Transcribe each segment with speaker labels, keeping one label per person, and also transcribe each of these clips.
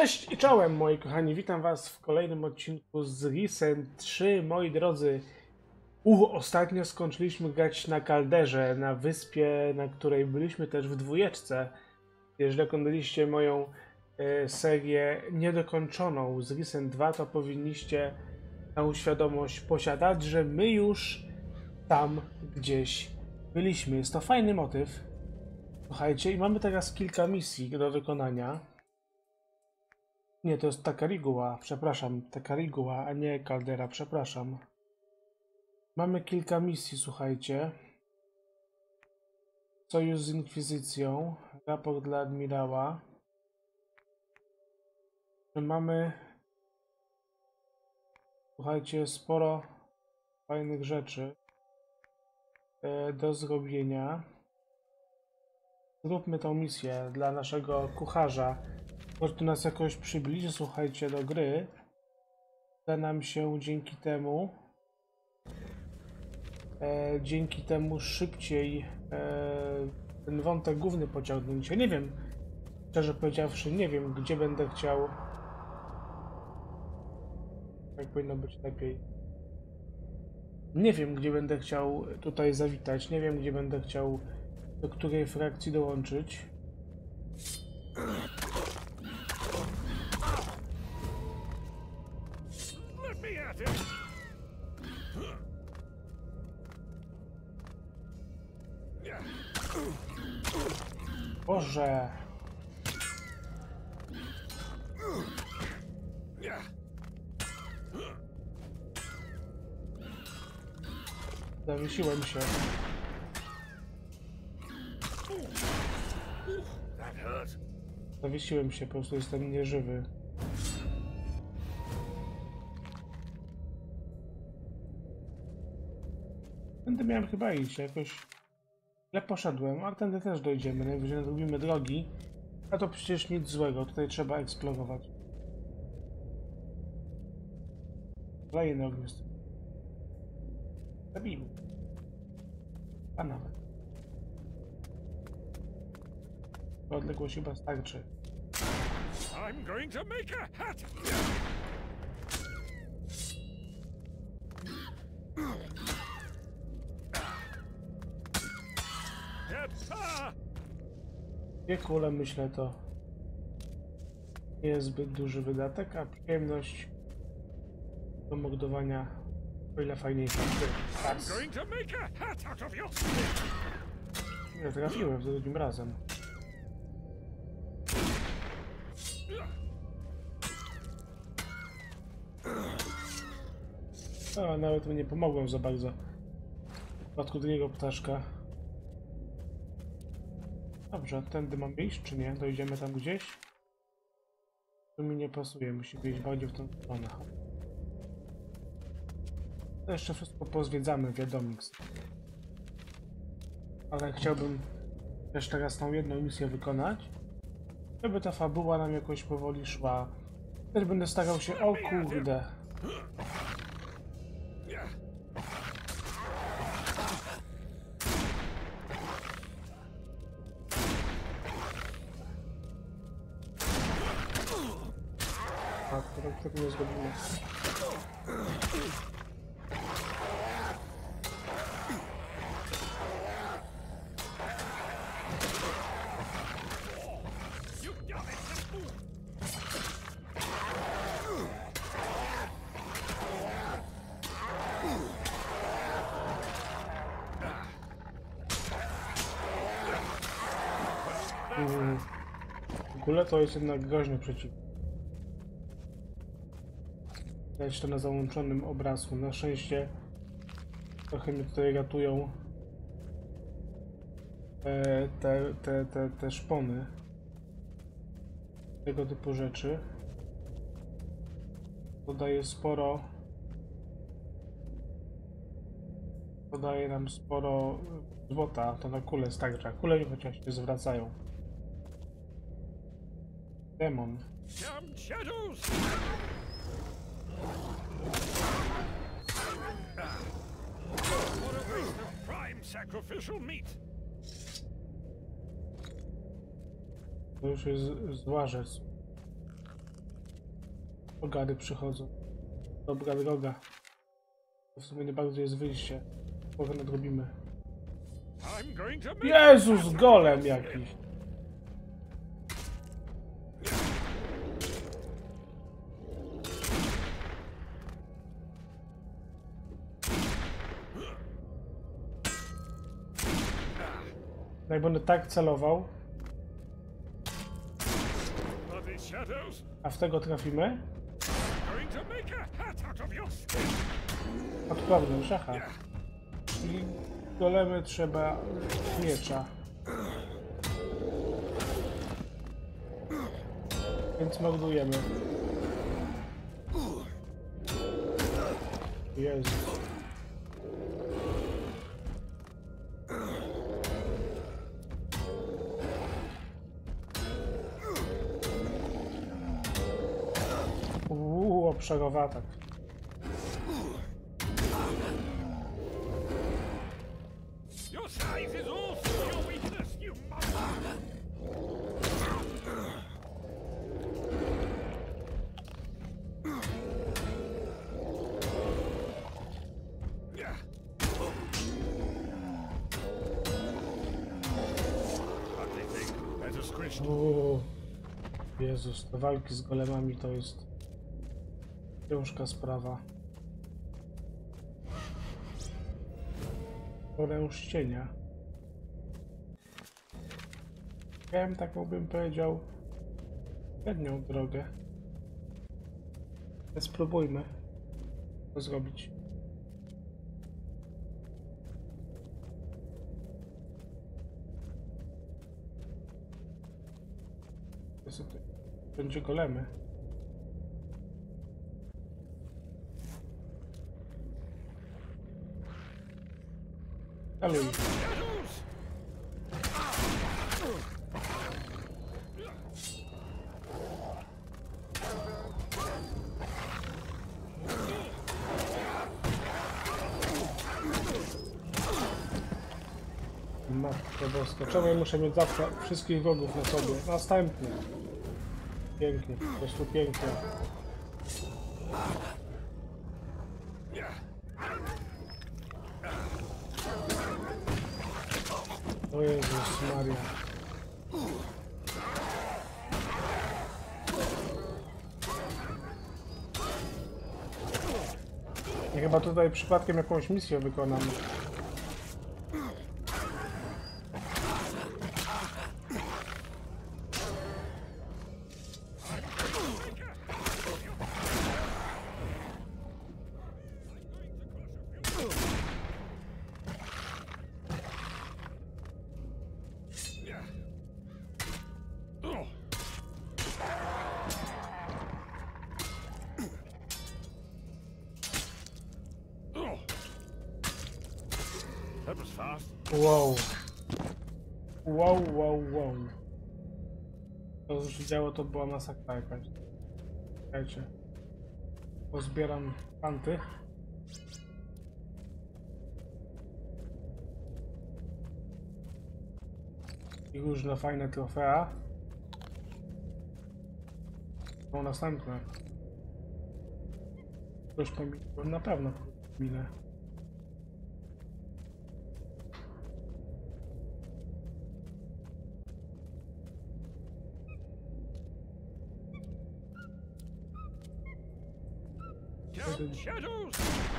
Speaker 1: Cześć i czołem, moi kochani, witam was w kolejnym odcinku z Risen 3, moi drodzy. Ostatnio skończyliśmy grać na kalderze, na wyspie, na której byliśmy też w dwójeczce. Jeżeli oglądaliście moją serię niedokończoną z Risen 2, to powinniście tą świadomość posiadać, że my już tam gdzieś byliśmy. Jest to fajny motyw. Słuchajcie, i mamy teraz kilka misji do wykonania. Nie, to jest Takarigua, przepraszam, Takarigua, a nie Caldera, przepraszam. Mamy kilka misji, słuchajcie. Sojusz z Inkwizycją, raport dla admirała. Mamy, słuchajcie, sporo fajnych rzeczy do zrobienia. Zróbmy tą misję dla naszego kucharza. Może to nas jakoś przybliży, słuchajcie, do gry. Uda nam się dzięki temu szybciej ten wątek główny pociągnąć. Ja nie wiem, szczerze powiedziawszy, nie wiem, gdzie będę chciał. Jak powinno być lepiej. Nie wiem, gdzie będę chciał tutaj zawitać. Nie wiem, gdzie będę chciał do której frakcji dołączyć. Boże! Zawiesiłem się. Zawiesiłem się, po prostu jestem nieżywy. Tędy miałem chyba iść, jakoś źle poszedłem, ale tędy też dojdziemy, najwyżej nadrobimy drogi. A to przecież nic złego, tutaj trzeba eksplorować. Kolejny ognisko. Zabijmy. A nawet. Odległość chyba starczy.
Speaker 2: I'm going to make a hat.
Speaker 1: Dwie kule, myślę, to nie jest zbyt duży wydatek, a przyjemność do mordowania o ile fajniejsza. Nie trafiłem za drugim razem. A nawet mi nie pomogłem za bardzo w przypadku drugiego ptaszka. Dobrze, tędy mam iść, czy nie? Dojdziemy tam gdzieś? To mi nie pasuje, musimy iść bardziej w tą stronę. To jeszcze wszystko pozwiedzamy, wiadomik. Ale chciałbym też teraz tą jedną misję wykonać, żeby ta fabuła nam jakoś powoli szła. Też będę starał się... O kurde! Tak nie zrobimy. W ogóle to jest jednak groźny przeciwnik. Widać to na załączonym obrazku. Na szczęście trochę mnie tutaj ratują te szpony. Tego typu rzeczy. Podaje nam sporo złota. To na kule starcza. Kule chociaż się zwracają. Demon.
Speaker 2: Sacrificial meat.
Speaker 1: To już jest zła rzecz. Ogary przychodzą. Dobra droga. W sumie nie bardzo jest wyjście. Trochę nadrobimy.
Speaker 2: I'm going to make
Speaker 1: Jezus, golem jakiś. Jak będę tak celował,
Speaker 2: bloody shadows.
Speaker 1: a w tego trafimy,
Speaker 2: Going to make a hat out of your skin.
Speaker 1: odprawny szacha. I golemy trzeba miecza. Więc mordujemy. Jezu. Obszarowy atak.
Speaker 2: Your size is also your weakness, you monster. Ugly thing. Better squished.
Speaker 1: Jezus, te walki z golemami to jest ciężka sprawa. Orężcienia. Miałem taką, bym powiedział, średnią drogę. Ale spróbujmy to zrobić. Będzie golemy. Ale Matko Boska, czemu ja muszę mieć zawsze wszystkich wrogów na sobie? Następny. Pięknie, po prostu pięknie. O Jezus Maria. Ja chyba tutaj przypadkiem jakąś misję wykonam.
Speaker 2: That was fast.
Speaker 1: Wow. Wow. To, co się działo, to była masakra jakaś. Czekajcie. Pozbieram panty. I różne fajne trofea. Są następne. Coś pominąłem, na pewno minę.
Speaker 2: Shadows!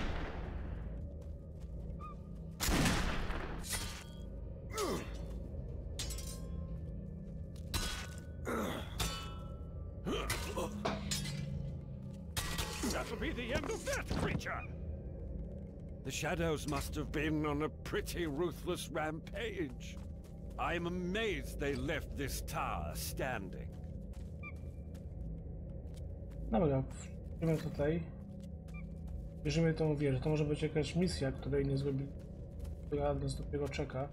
Speaker 2: That'll be the end of that creature! The shadows must have been on a pretty ruthless rampage. I'm amazed they left this tower standing.
Speaker 1: Dobra, idziemy tutaj. Bierzemy tą wieżę. To może być jakaś misja, której nie zrobili, która nas dopiero czeka.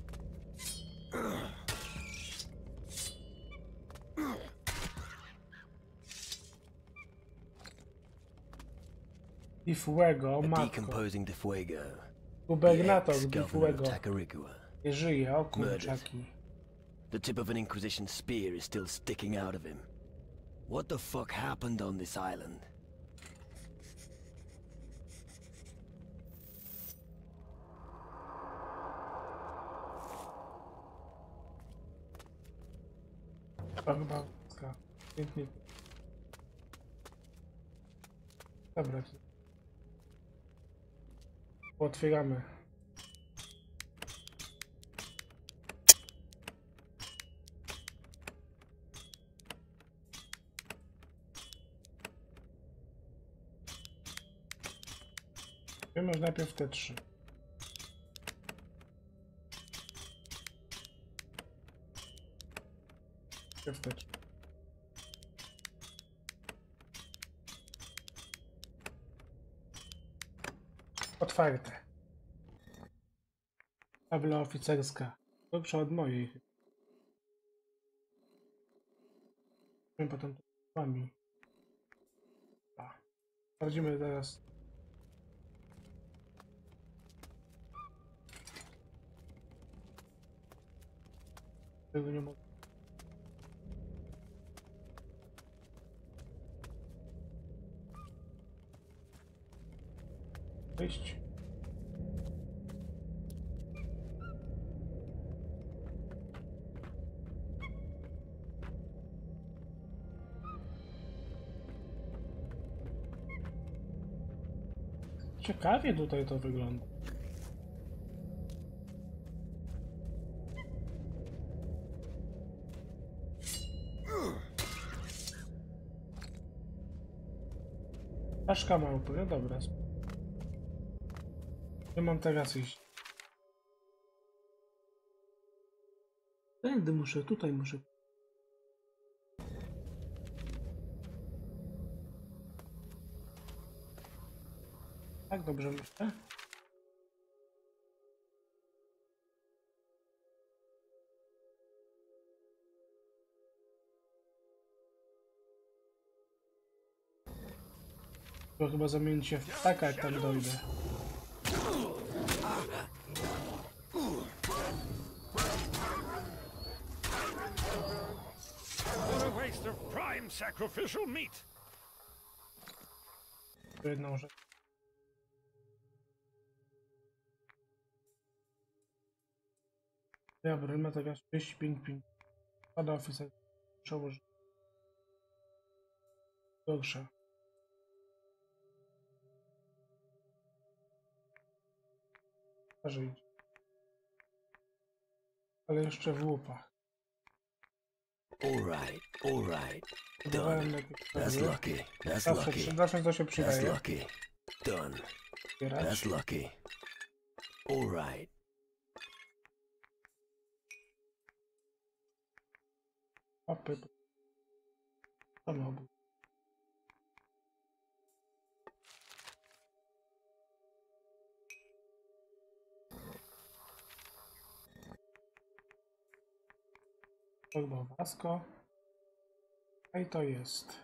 Speaker 1: Di Fuego, matko. Gubernator Di Fuego. Nie żyje, o kurczaki.
Speaker 3: The tip of an Inquisition spear is still sticking out of him. What the fuck happened on this island?
Speaker 1: Barbarska. Pięknie. Dobra. Otwieramy. Wiemy, że najpierw te 3. Najpierw te 3. Otwarte. Tabla oficerska. Gorsza od mojej. Potem tu z wami. Sprawdzimy zaraz. Tego nie mogę. Wyjść. Ciekawie tutaj to wygląda. Czaszka małpy, no dobra. Nie mam teraz iść. Tędy muszę, tutaj muszę. Tak dobrze myślę. To chyba zamienić się w ptaka, jak tam dojdę.
Speaker 2: What a waste of prime sacrificial meat!
Speaker 1: To jedną rzecz. Dobra, ma teraz 35 ping. Pada oficer. Przełoży. Gorsza. Idzie. Ale jeszcze w łupach.
Speaker 3: All right.
Speaker 1: Done.
Speaker 3: That's lucky.
Speaker 1: Zawsze to się
Speaker 3: That's
Speaker 1: przydaje.
Speaker 3: lucky. Done.
Speaker 1: Zbierać.
Speaker 3: That's lucky. All right.
Speaker 1: Papy. Samochód. Barbarsko. A i to jest.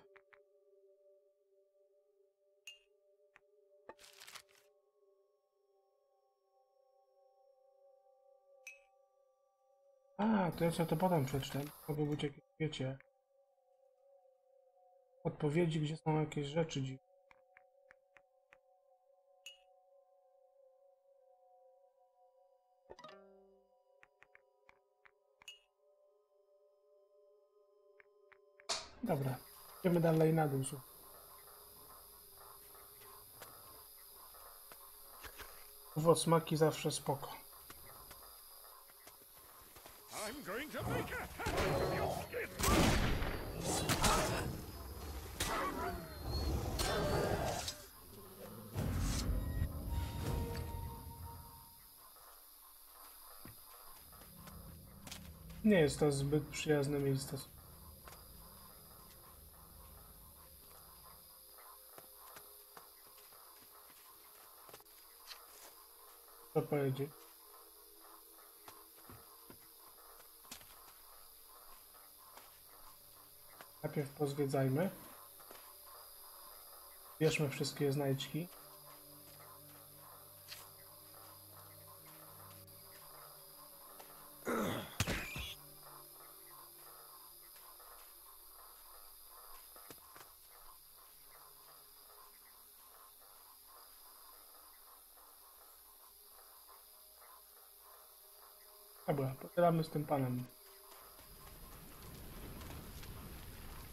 Speaker 1: A, to ja sobie to potem przeczytam. Mogą być jakieś, wiecie, odpowiedzi, gdzie są jakieś rzeczy dziwne. Dobra, idziemy dalej na dół. Owoc smaki zawsze spoko.
Speaker 2: I'm going to make a hat of your skin!
Speaker 1: Nie jest to zbyt przyjazne miejsce. Co powiedzieć? Najpierw pozwiedzajmy. Bierzmy wszystkie znajdźki. Dobra, pogadamy z tym panem.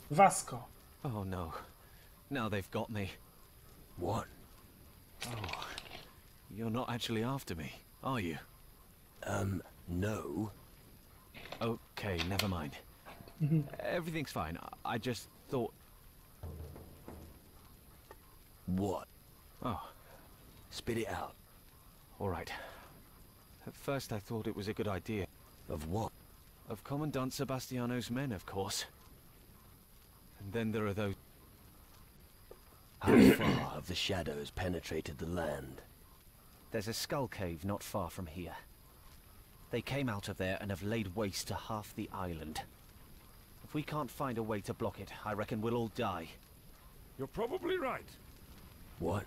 Speaker 1: Vasco.
Speaker 4: Oh no. Now they've got me.
Speaker 3: What?
Speaker 4: Oh. You're not actually after me, are you?
Speaker 3: No.
Speaker 4: Okay, never mind. Everything's fine. I just thought...
Speaker 3: What?
Speaker 4: Oh,
Speaker 3: Spit it out.
Speaker 4: all right. At first I thought it was a good idea.
Speaker 3: Of what?
Speaker 4: Of Commandant Sebastiano's men, of course. And then there are those...
Speaker 3: How far have the shadows penetrated the land?
Speaker 4: There's a skull cave not far from here. They came out of there and have laid waste to half the island. If we can't find a way to block it, I reckon we'll all die.
Speaker 2: You're probably right.
Speaker 3: What?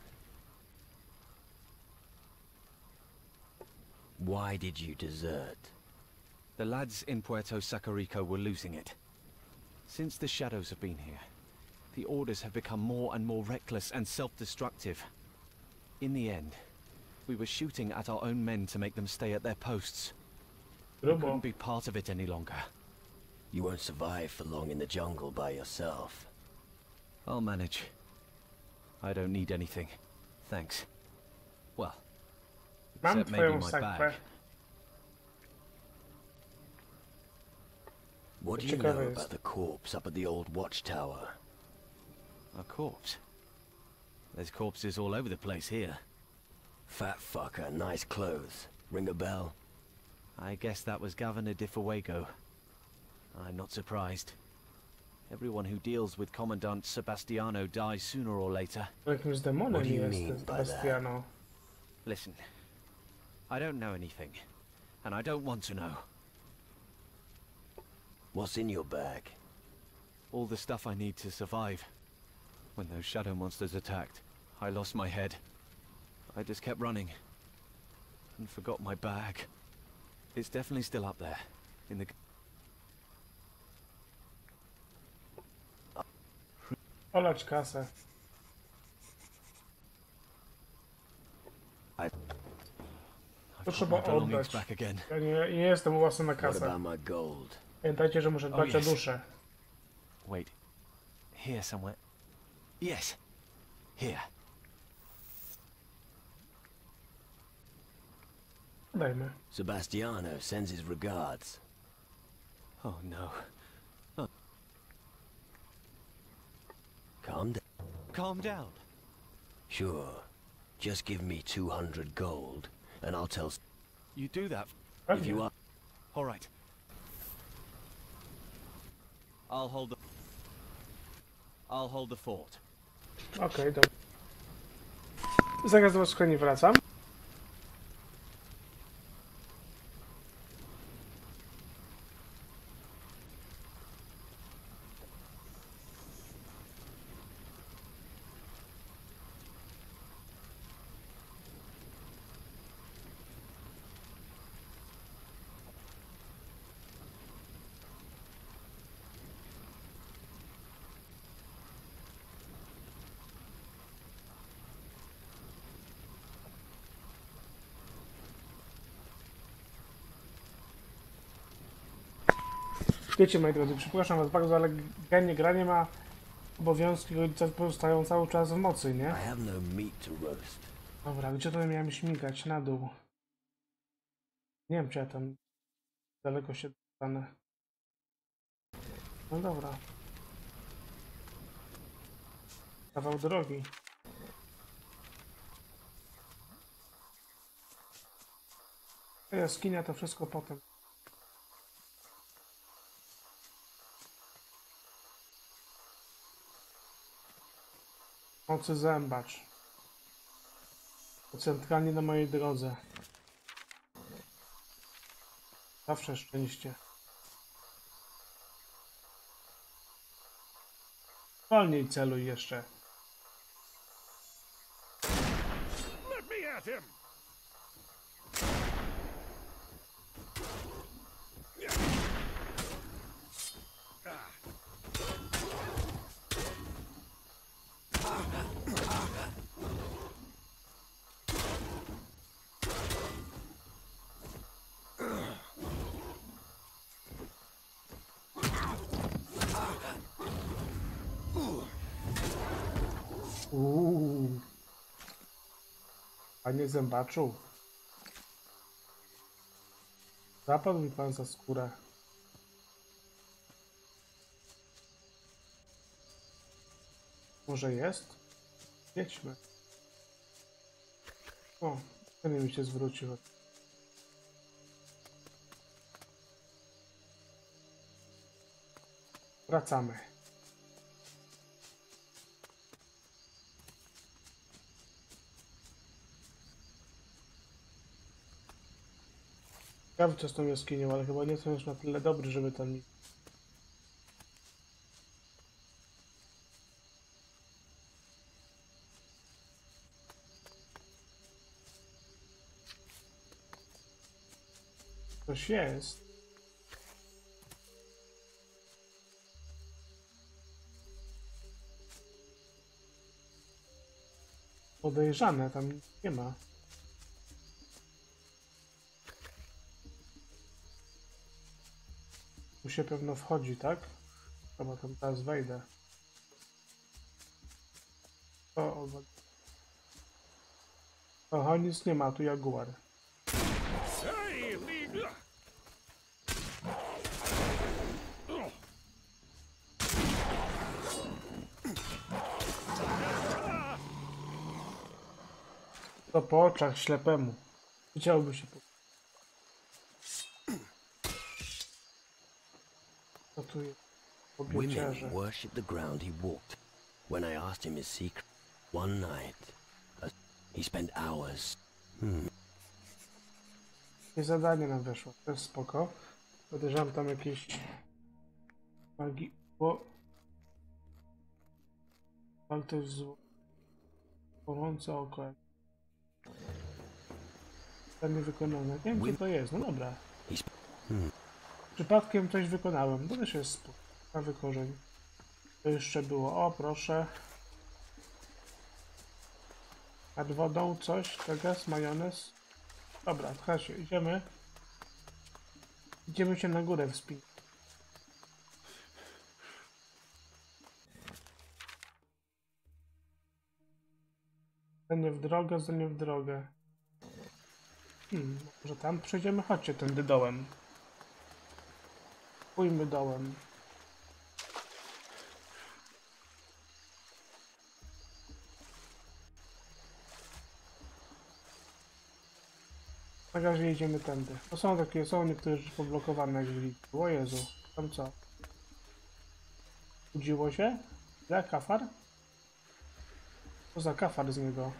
Speaker 3: Why did you desert?
Speaker 4: The lads in Puerto Sacarico were losing it. Since the shadows have been here, the orders have become more and more reckless and self-destructive. In the end, we were shooting at our own men to make them stay at their posts. We couldn't be part of it any longer.
Speaker 3: You won't survive for long in the jungle by yourself.
Speaker 4: I'll manage. I don't need anything. Thanks. Well,
Speaker 1: Mam
Speaker 4: except maybe
Speaker 1: twoją
Speaker 4: my
Speaker 1: sakwę.
Speaker 4: bag.
Speaker 3: What do you
Speaker 1: Ciekawe
Speaker 3: know
Speaker 1: jest.
Speaker 3: about the corpse up at the old watchtower?
Speaker 4: A corpse? There's corpses all over the place here.
Speaker 3: Fat fucker, nice clothes. Ring a bell?
Speaker 4: I guess that was Governor de Fuego. I'm not surprised. Everyone who deals with Commandant Sebastiano dies sooner or later.
Speaker 1: Jakimś demonem
Speaker 3: What do you
Speaker 1: jest
Speaker 3: mean
Speaker 1: ten
Speaker 3: by that?
Speaker 1: Sebastiano.
Speaker 4: Listen, I don't know anything, and I don't want to know.
Speaker 3: What's in your bag?
Speaker 4: All the stuff I need to survive. When those shadow monsters attacked, I lost my head. I just kept running, and forgot my bag. It's definitely still up there, in the...
Speaker 1: Olać kasę.
Speaker 4: I've
Speaker 1: To
Speaker 4: got
Speaker 1: trzeba
Speaker 4: my belongings
Speaker 1: oddać.
Speaker 4: back again.
Speaker 1: Ja nie jestem własny na
Speaker 3: What
Speaker 1: kasę.
Speaker 3: about my gold?
Speaker 1: Pamiętajcie, że muszę dbać o
Speaker 4: yes.
Speaker 1: duszę.
Speaker 4: Wait, here somewhere. Yes, here.
Speaker 1: Dajmy.
Speaker 3: Sebastiano sends his regards.
Speaker 4: Oh no.
Speaker 3: Calm down.
Speaker 4: Calm down.
Speaker 3: Sure. Just give me 200 gold, and I'll tell...
Speaker 4: You do that.
Speaker 3: If you are...
Speaker 4: All right. I'll hold the fort.
Speaker 1: Okej, dobra. Zaraz do was nie wracam. Wiecie, moi drodzy, przepraszam was bardzo, ale granie ma obowiązki rodzica pozostają cały czas w mocy, nie?
Speaker 3: I have no meat to roast.
Speaker 1: Dobra, gdzie to miałem śmigać? Na dół. Nie wiem, czy ja tam daleko się dostanę. No dobra. Kawał drogi. A jaskinia to wszystko potem. Mocy zębacz. To centralnie na mojej drodze. Zawsze szczęście. Wolniej celuj jeszcze.
Speaker 2: Let me at him!
Speaker 1: Panie zębaczu. Zapadł mi pan za skórę. Może jest? Jedźmy. O, ten mi się zwrócił. Wracamy. Ciekawy co z tą jaskinią, ale chyba nie są już na tyle dobry, żeby tam iść. Coś jest. Podejrzane, tam nic nie ma. Tu się pewno wchodzi, tak? Chyba tam teraz wejdę. Oho, nic nie ma, tu jaguar.
Speaker 2: Hey, leader!
Speaker 1: To po oczach ślepemu. Chciałby się po... Co tu jest? Kobieciarze.
Speaker 3: Women worship the ground he walked. When I asked him his secret, one night, he spent hours.
Speaker 1: Jakieś zadanie nam weszło, to jest spoko. Podejrzewam tam jakieś magii, bo... Ale to jest zło. Płonące oko. Zadanie wykonane. Nie wiem co to jest, no dobra. Przypadkiem coś wykonałem, to też jest spoko. Prawy korzeń. To jeszcze było, o proszę. Nad wodą coś, teges, majonez. Dobra, Kasie, idziemy. Idziemy się na górę wspinać. Zdanie w drogę, zdanie w drogę. Może tam przejdziemy? Chodźcie tędy dołem. Pójmy dołem. Na razie jedziemy tędy. To są niektóre rzeczy poblokowane, jak widzicie. O Jezu, tam co? Budziło się? Ile? Kafar? Co za kafar z niego?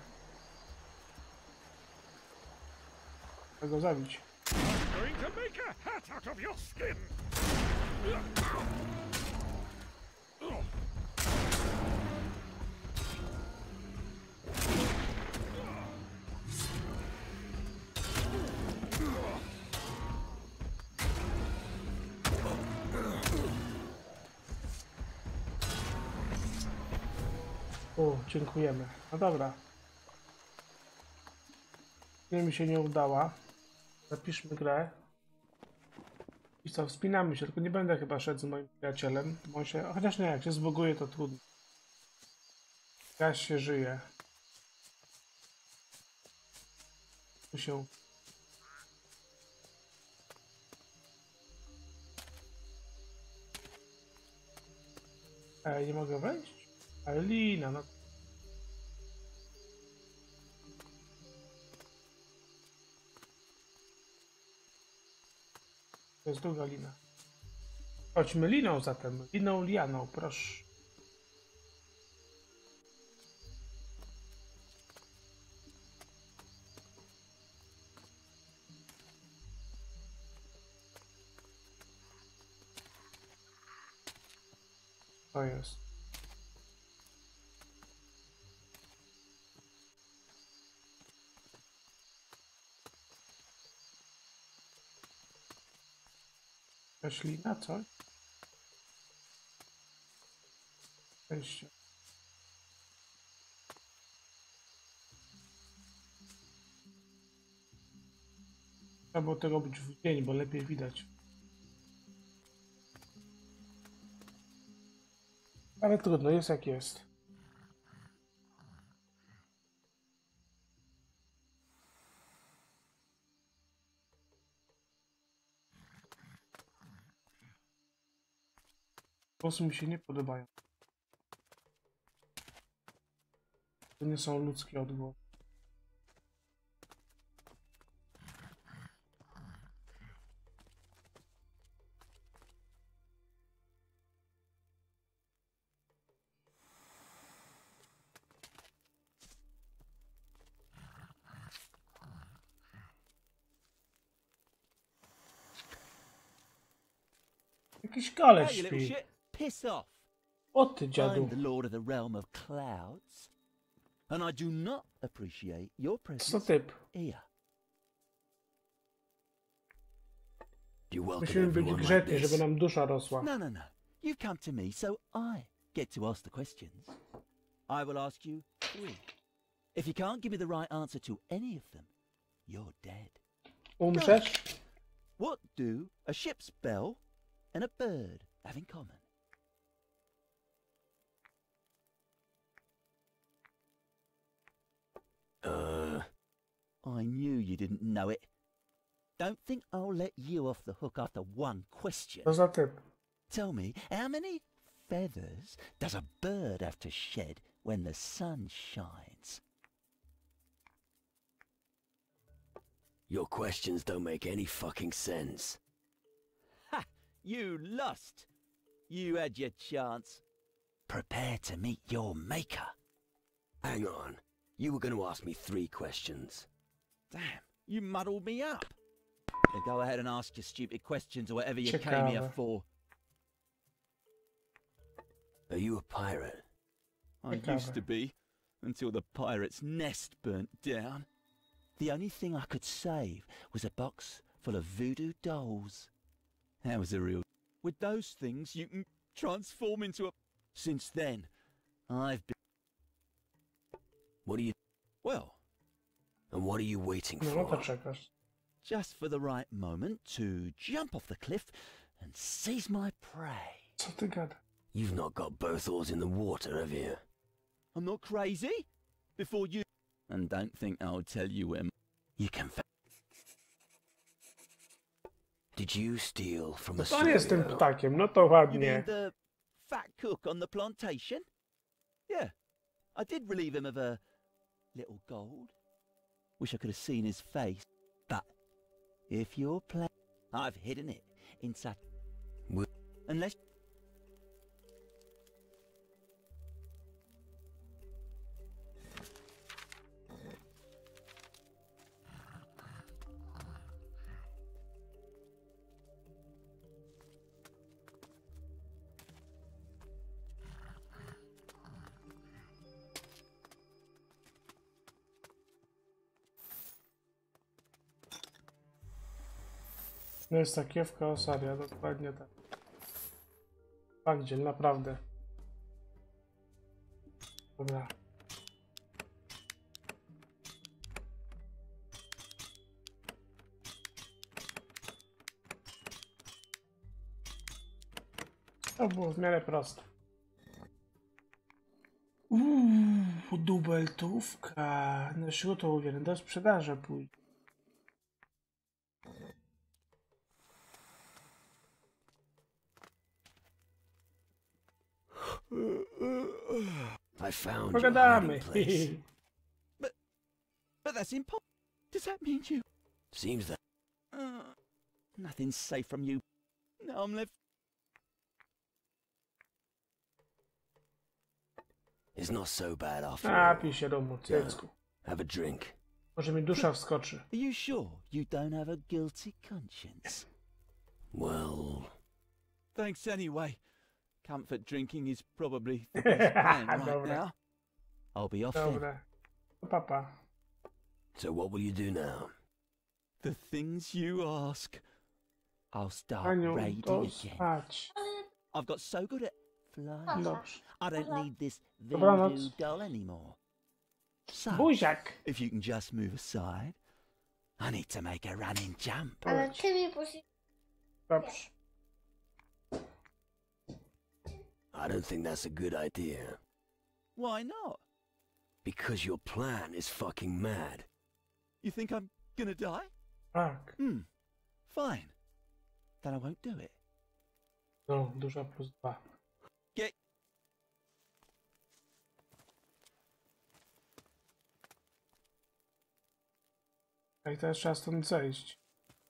Speaker 1: Trzeba go zabić.
Speaker 2: Going to make a hat out of your skin!
Speaker 1: O, dziękujemy. No dobra. Nie mi się nie udała. Zapiszmy grę. I co, wspinamy się, tylko nie będę chyba szedł z moim przyjacielem, bo on się... Chociaż nie, jak się zbuguje, to trudno. Ja się żyje. Tu się... nie mogę wejść? Ale lina, no... To jest druga lina. Chodźmy liną zatem. Liną lianą, proszę. To jest. Roślina, co? Wejście. Trzeba było to robić w dzień, bo lepiej widać. Ale trudno, jest jak jest. Głosy mi się nie podobają. To nie są ludzkie odgłosy. Jakiś koleś
Speaker 5: Hey, you little
Speaker 1: śpi.
Speaker 5: shit, piss off.
Speaker 1: O ty dziadu.
Speaker 5: I'm the lord of the realm of clouds, and I do not appreciate your
Speaker 1: Co
Speaker 5: presence
Speaker 1: typ?
Speaker 5: here.
Speaker 3: You welcome
Speaker 1: Musimy być
Speaker 3: everyone like
Speaker 1: grzeczni,
Speaker 3: this.
Speaker 1: żeby nam dusza rosła.
Speaker 5: No, no, no. You've come to me, so I get to ask the questions. I will ask you 3. If you can't give me the right answer to any of them, you're dead.
Speaker 1: Umrzesz?
Speaker 5: What do a ship's bell and a bird have in common? I knew you didn't know it. Don't think I'll let you off the hook after one question.
Speaker 1: Co za typ?
Speaker 5: Tell me, how many feathers does a bird have to shed when the sun shines?
Speaker 3: Your questions don't make any fucking sense.
Speaker 5: Ha! You lost! You had your chance. Prepare to meet your maker.
Speaker 3: Hang on. You were going to ask me 3 questions.
Speaker 5: Damn, you muddled me up. Now go ahead and ask your stupid questions or whatever you came here
Speaker 1: Ciekawe.
Speaker 5: for.
Speaker 3: Are you a pirate?
Speaker 5: I used to be, until the pirate's nest burnt down. The only thing I could save was a box full of voodoo dolls. That was a real... With those things, you can transform into a... Since then, I've been...
Speaker 3: What are you...
Speaker 5: Well,
Speaker 3: And what are you waiting
Speaker 1: No, no to
Speaker 3: for?
Speaker 1: czekasz.
Speaker 5: just for the right moment to jump off the cliff and seize my prey.
Speaker 1: Co ty gada?
Speaker 3: You've not got both oars in the water, have you?
Speaker 5: I'm not crazy. Before you... And don't think I'll tell you where... You can...
Speaker 3: Did you steal from the
Speaker 1: To nie z tym
Speaker 3: studio?
Speaker 1: ptakiem, no to
Speaker 5: You mean
Speaker 1: ładnie.
Speaker 5: the fat cook on the plantation? Yeah, I did relieve him of a little gold. Wish I could have seen his face. But if you're playing, I've hidden it in such...
Speaker 3: Wi-
Speaker 5: Unless...
Speaker 1: No jest ta kiewka Osaria, dokładnie tak. Bandziel, naprawdę. Dobra. To było w miarę proste. Dubeltówka. Na śrutą uwielbiam, do sprzedaży pójdzie.
Speaker 3: I found your
Speaker 1: Pogadamy.
Speaker 3: hiding place.
Speaker 5: But that's impossible. Does that mean you...
Speaker 3: Seems that
Speaker 5: Nothing's safe from you. Now I'm left...
Speaker 3: it's not so bad after all.
Speaker 1: Napij się domu, cycku.
Speaker 3: Have a drink.
Speaker 1: Może mi dusza wskoczy.
Speaker 5: Are you sure you don't have a guilty conscience?
Speaker 3: Well,
Speaker 5: Thanks anyway. Comfort drinking is probably the best plan right
Speaker 1: Dobra.
Speaker 5: now. I'll be off then.
Speaker 1: Dobra. No papa.
Speaker 3: so what will you do now?
Speaker 5: The things you ask. I'll start
Speaker 1: Aniu,
Speaker 5: raiding
Speaker 1: to
Speaker 5: again.
Speaker 1: spać.
Speaker 5: I've got so good at flying.
Speaker 1: Dobrze.
Speaker 5: I don't need this
Speaker 1: Dobranoc.
Speaker 5: voodoo doll anymore. So,
Speaker 1: Buziak.
Speaker 5: if you can just move aside, I need to make a running jump.
Speaker 6: Ale ty mi musi...
Speaker 1: Dobrze.
Speaker 3: I don't think that's a good idea.
Speaker 5: Why not?
Speaker 3: Because your plan is fucking mad.
Speaker 5: You think I'm gonna die?
Speaker 1: Tak.
Speaker 5: Fine. Then I won't do it.
Speaker 1: No, duża plus 2. A i teraz trzeba stąd zejść.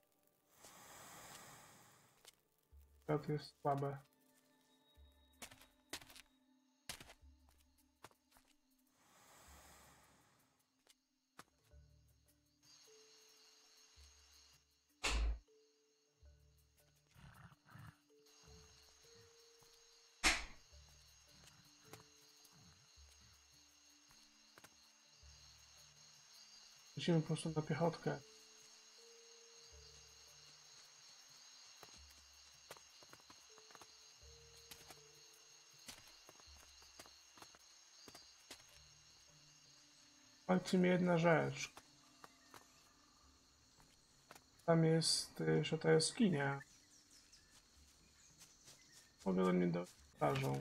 Speaker 1: To jest słabe. Musimy po prostu na piechotkę. Powiedzcie mi jedna rzecz. Tam jest jeszcze ta jaskinia. Mogę do niej dotarzyć.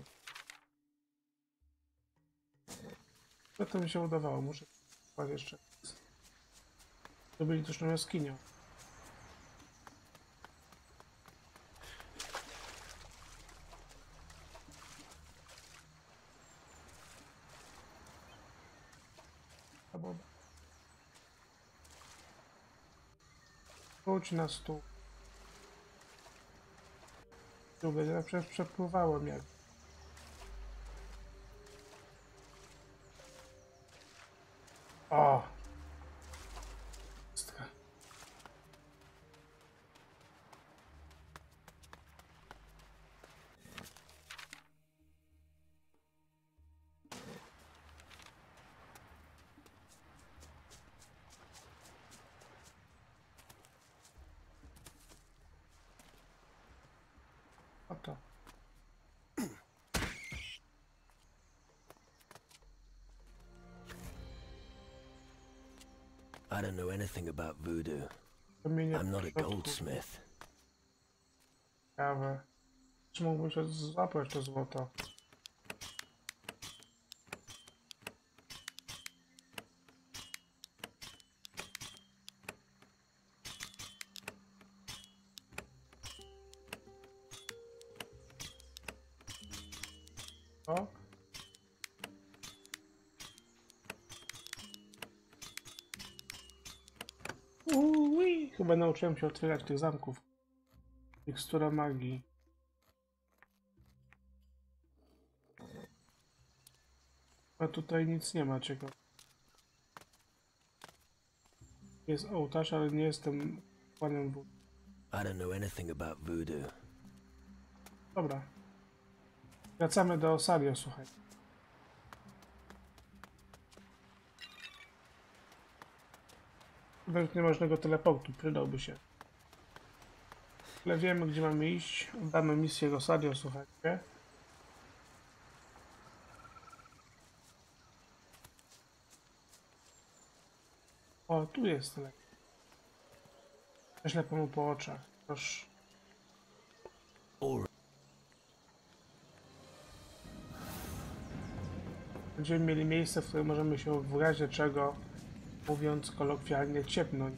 Speaker 1: Co to mi się udawało? Muszę jeszcze. Zrobili też tą jaskinię. Chodź na stół. Ja przecież przepływałem jak. O! Oto.
Speaker 3: I don't know anything about voodoo.
Speaker 1: Kamienie
Speaker 3: I'm not a
Speaker 1: w środku.
Speaker 3: goldsmith.
Speaker 1: Ciekawe. Czy mógłbym się złapać to złoto? O? Chyba nauczyłem się otwierać tych zamków. Mikstura magii. A tutaj nic nie ma ciekawe. Jest ołtarz, ale nie jestem panem w...
Speaker 3: I don't know anything about voodoo.
Speaker 1: Dobra. Wracamy do Osario, słuchaj. Nawet niemożnego teleportu, przydałby się. Ale wiemy, gdzie mamy iść. Damy misję Osario, słuchajcie. O, tu jest lepiej. Ślepę mu po oczach. Proszę. Będziemy mieli miejsce, w którym możemy się w razie czego, mówiąc kolokwialnie, ciepnąć.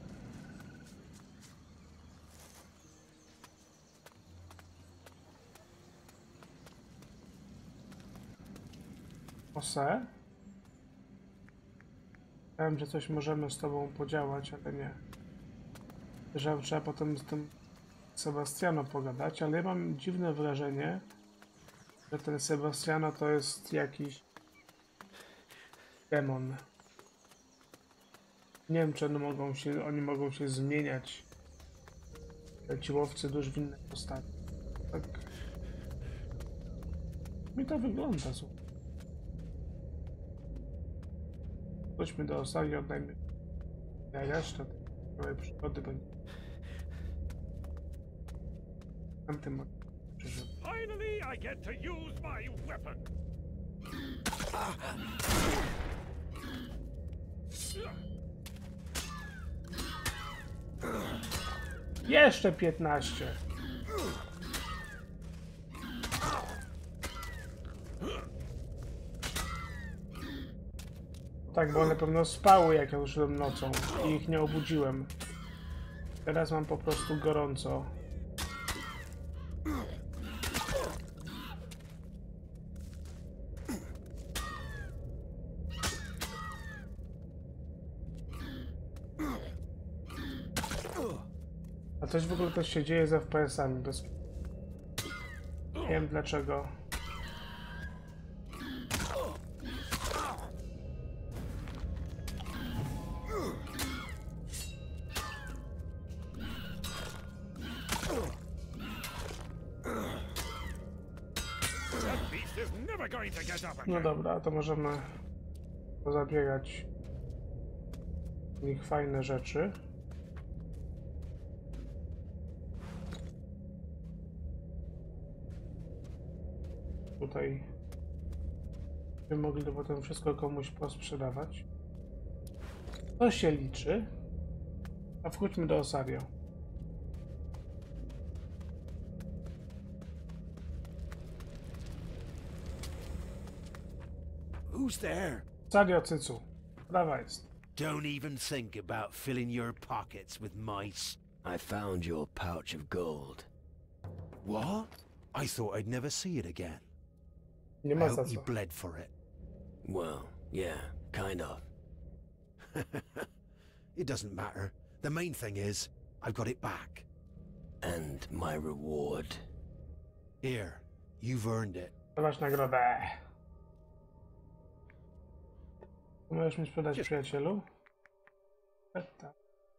Speaker 1: Ose? Wiem, że coś możemy z tobą podziałać, ale nie. Że trzeba potem z tym Sebastiano pogadać, ale ja mam dziwne wrażenie, że ten Sebastiano to jest jakiś demon. Nie wiem, czy oni mogą się zmieniać. Ci łowcy dusz w inne postaci. Tak. Mi to wygląda, słuchaj. Chodźmy do Osagi, oddajmy. Ja resztę tej przygody będzie. Tamtym przeżył.
Speaker 2: Finally, I get to use my weapon.
Speaker 1: Jeszcze 15. Tak, bo one pewno spały, jak ja ruszyłem nocą i ich nie obudziłem. Teraz mam po prostu gorąco. coś w ogóle też się dzieje z FPS-ami. Nie wiem dlaczego. No dobra, to możemy pozabierać z nich fajne rzeczy. Tutaj będziemy mogli to potem wszystko komuś posprzedawać. To się liczy. A wróćmy do Osario.
Speaker 3: Who's there?
Speaker 1: Osario, cycu. Prawa jest.
Speaker 3: Don't even think about filling your pockets with mice. I found your pouch of gold.
Speaker 6: What? I thought I'd never see it again.
Speaker 1: Nie
Speaker 6: I
Speaker 1: ma za
Speaker 6: hope you
Speaker 1: co.
Speaker 6: bled for it.
Speaker 3: Well, yeah, kind of.
Speaker 6: It doesn't matter. The main thing is, I've got it back.
Speaker 3: And my reward.
Speaker 6: Here, you've earned it.
Speaker 1: Dawać nagrodę. Możesz mi sprzedać, przyjacielu? Tak.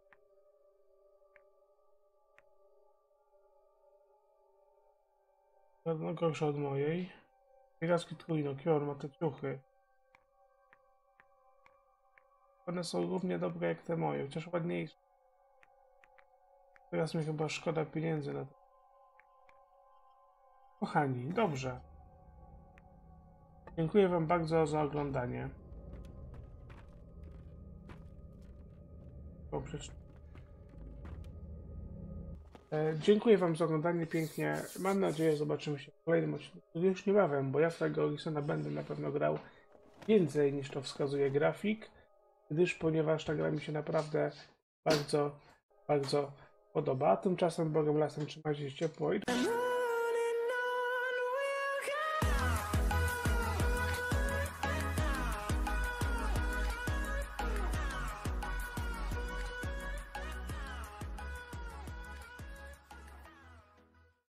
Speaker 1: No gorsza od mojej. Pieraski trójno, Kior ma te ciuchy. One są równie dobre jak te moje, chociaż ładniejsze. Teraz mi chyba szkoda pieniędzy na to. Kochani, dobrze. Dziękuję wam bardzo za oglądanie. Dziękuję wam za oglądanie pięknie. Mam nadzieję, że zobaczymy się w kolejnym odcinku już niebawem, bo ja w tego Orisona będę na pewno grał więcej niż to wskazuje grafik, ponieważ ta gra mi się naprawdę bardzo, bardzo podoba. A tymczasem Bogiem lasem trzymajcie się ciepło i